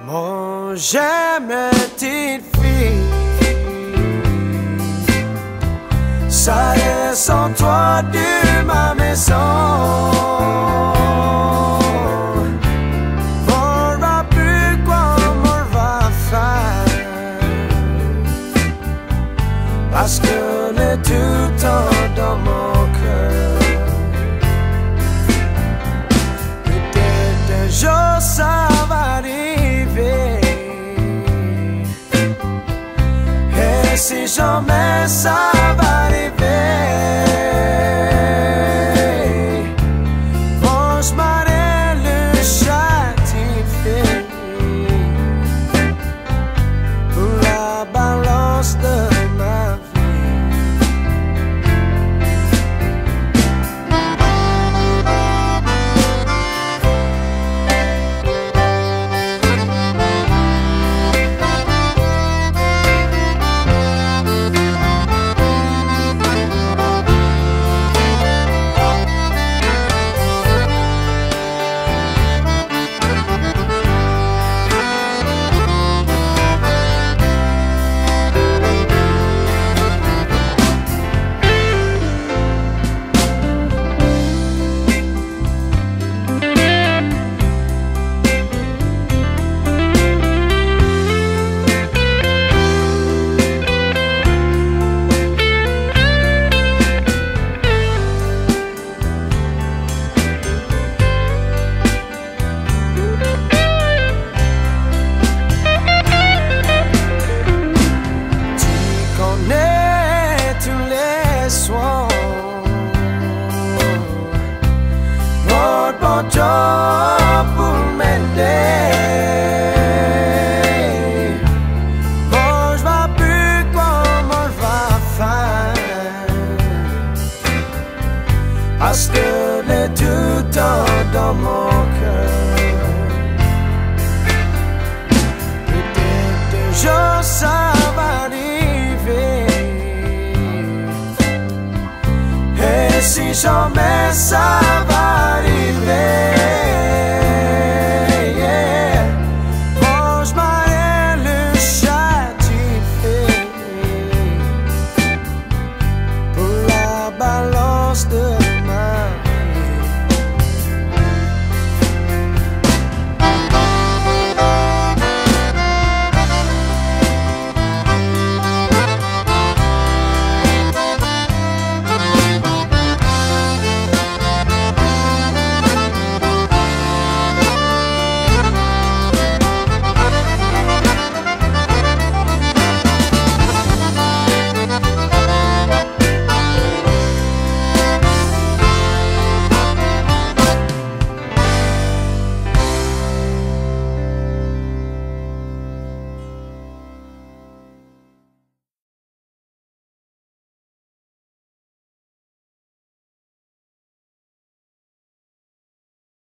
Mon j'aime petite fille, ça y est sans toi de ma maison. On va plus comment on va faire, parce que le tout temps dans mon cœur. Peut-être un jour ça va arriver, et si jamais ça va arriver, bon, je m'arrête le châtifié pour la balance de ma vie. Mon job pour m'aider, bon, je vois plus comment je vais faire, parce que le tout temps dans mon cœur. Peut-être un jour ça va arriver, et si jamais ça